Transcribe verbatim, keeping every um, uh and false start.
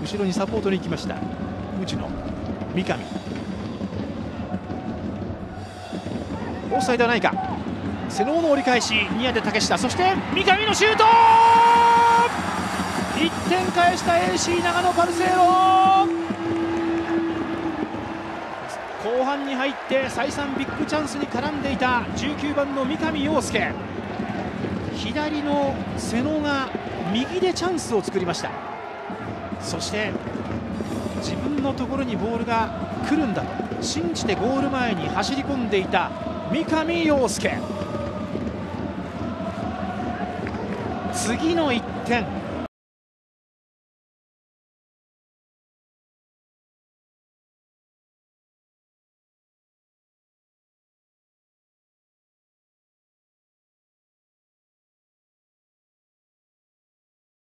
後ろにサポートに行きました。内野、三上、オフサイドはないか。瀬能の折り返し、ニアで竹下、そして三上のシュート、いってん返した エーシー 長野パルセイロ。後半に入って再三ビッグチャンスに絡んでいたじゅうきゅうばんの三上陽介、左の瀬能が右でチャンスを作りました。そして自分のところにボールが来るんだと信じてゴール前に走り込んでいた三上陽介、次のいってん